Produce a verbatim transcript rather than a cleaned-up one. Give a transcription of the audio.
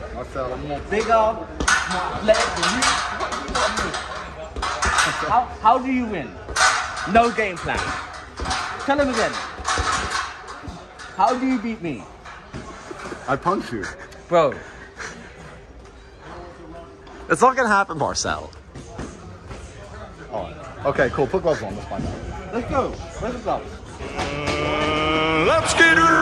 Marcel, I'm more bigger, more athletic than you. What do you want me? How, how do you win? No game plan. Tell him again. How do you beat me? I punch you. Bro. It's not gonna happen, Marcel. Oh, okay, cool. Put gloves on. Let's find out. Let's go. Where's the gloves? Uh, let's get it